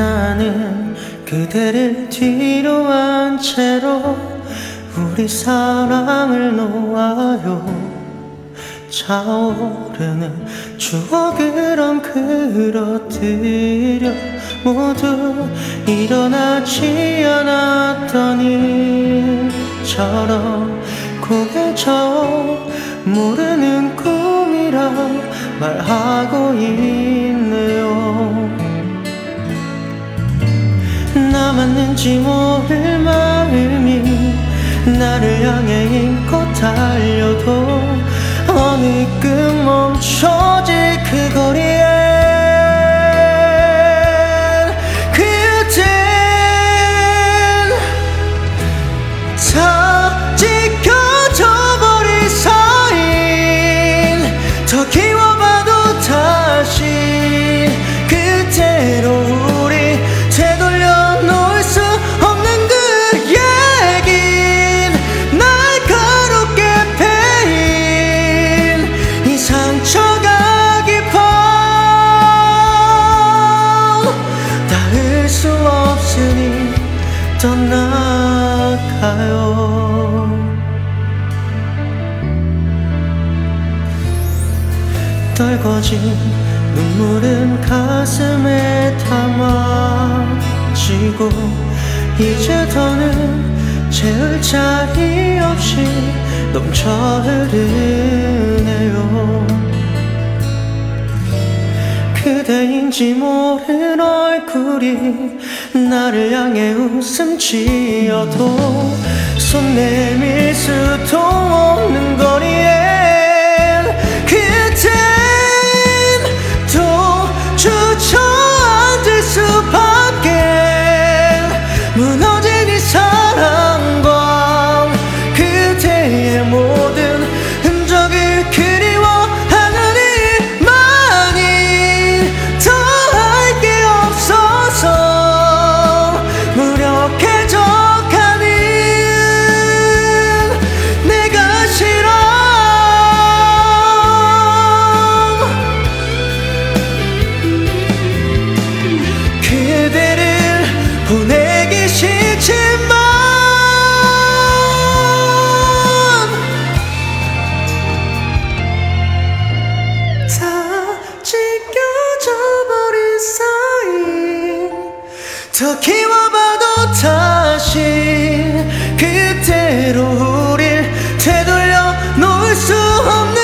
나는 그대를 뒤로 한 채로 우리 사랑을 놓아요. 차오르는 추억을 엉클어뜨려 모두 일어나지 않았던 일처럼 고개져 모르는 꿈이라 말하고 있네요. 남았는지 모를 마음이 나를 향해 힘껏 달려도 어느 끈 멈춰질 그 거리엔 그댄 다 찢겨져 버린 사인 더 키워봐도 다시 그대로 우리 되돌려 놓을 수 없는 그 얘긴 날카롭게 패인 이 상처가 깊어 닿을 수 없으니 떠나가요. 떨궈진 눈물은 가슴에 담아지고 이제 더는 채울 자리 없이 넘쳐 흐르네요. 그대인지 모른 얼굴이 나를 향해 웃음 지어도 손 내밀 수도 없는 거리엔 그댄 또 주저앉을 수밖에 무너진 이 사랑과 그대의 모든 흔적을 그리워하느니만이 더 할 게 없어서 무력해져가는 내가 싫어. 그대를 보내기 싫지만 다 찢겨져 버린 사인 더 키워봐도 다시 그대로 우릴 되돌려 놓을 수 없는